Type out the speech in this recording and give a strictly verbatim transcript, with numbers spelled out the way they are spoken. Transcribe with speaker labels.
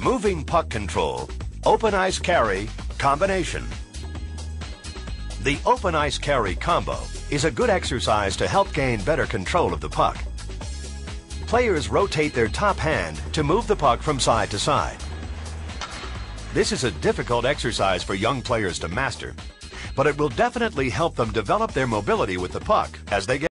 Speaker 1: Moving puck control, open ice carry, combination. The open ice carry combo is a good exercise to help gain better control of the puck. Players rotate their top hand to move the puck from side to side. This is a difficult exercise for young players to master, but it will definitely help them develop their mobility with the puck as they get